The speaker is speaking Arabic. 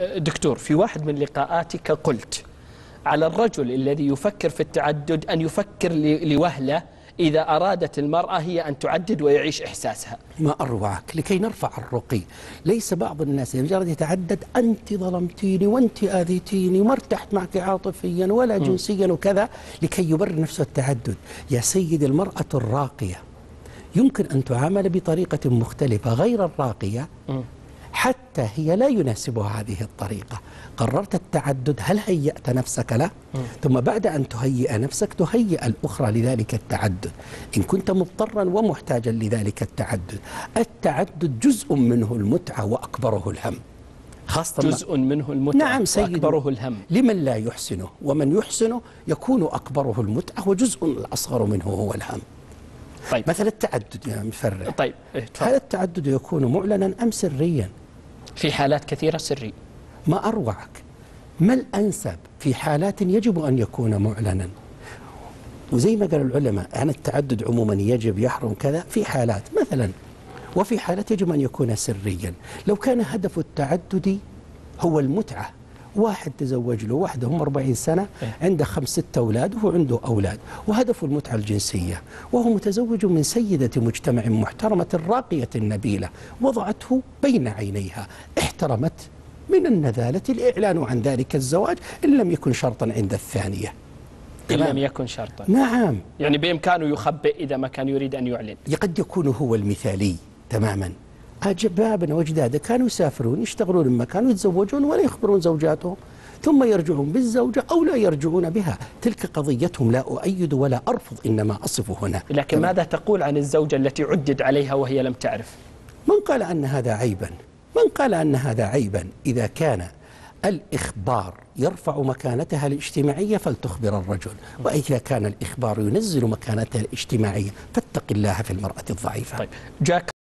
دكتور، في واحد من لقاءاتك قلت على الرجل الذي يفكر في التعدد أن يفكر لوهلة إذا أرادت المرأة هي أن تعدد ويعيش إحساسها. ما أروعك، لكي نرفع الرقي. ليس بعض الناس مجرد يتعدد أنت ظلمتيني وأنت آذيتيني وما ارتحت معك عاطفيا ولا جنسيا وكذا لكي يبرر نفسه التعدد. يا سيدي، المرأة الراقية يمكن أن تعامل بطريقة مختلفة غير الراقية حتى هي لا يناسبها هذه الطريقة. قررت التعدد، هل هيأت نفسك له؟ ثم بعد أن تهيئ نفسك تهيئ الأخرى لذلك التعدد إن كنت مضطرا ومحتاجا لذلك التعدد. التعدد جزء منه المتعة وأكبره الهم، خاصة جزء منه المتعة. نعم سيدي، وأكبره الهم لمن لا يحسنه، ومن يحسنه يكون أكبره المتعة وجزء الأصغر منه هو الهم. طيب. مثل التعدد يا مفرع، طيب هل التعدد يكون معلنا أم سريا؟ في حالات كثيرة سري. ما أروعك، ما الأنسب في حالات يجب أن يكون معلنا. وزي ما قال العلماء عن التعدد عموما يجب يحرم كذا في حالات مثلا، وفي حالات يجب أن يكون سريا. لو كان هدف التعدد هو المتعة، واحد تزوج له واحدة هم 40 سنة عنده 5-6 أولاد وهو عنده أولاد وهدف المتعة الجنسية، وهو متزوج من سيدة مجتمع محترمة راقية نبيلة وضعته بين عينيها، احترمت من النذالة الإعلان عن ذلك الزواج إن لم يكن شرطا عند الثانية. إن لم يكن شرطا، نعم، يعني بإمكانه يخبئ إذا ما كان يريد أن يعلن. قد يكون هو المثالي تماما. أجبابنا وأجدادنا كانوا يسافرون يشتغلون من مكان ويتزوجون ولا يخبرون زوجاتهم، ثم يرجعون بالزوجة أو لا يرجعون بها. تلك قضيتهم، لا أؤيد ولا أرفض، إنما أصف هنا. لكن ماذا تقول عن الزوجة التي عدد عليها وهي لم تعرف؟ من قال أن هذا عيبا؟ من قال أن هذا عيبا؟ إذا كان الإخبار يرفع مكانتها الاجتماعية فلتخبر الرجل، وإذا كان الإخبار ينزل مكانتها الاجتماعية فاتق الله في المرأة الضعيفة. طيب، جاك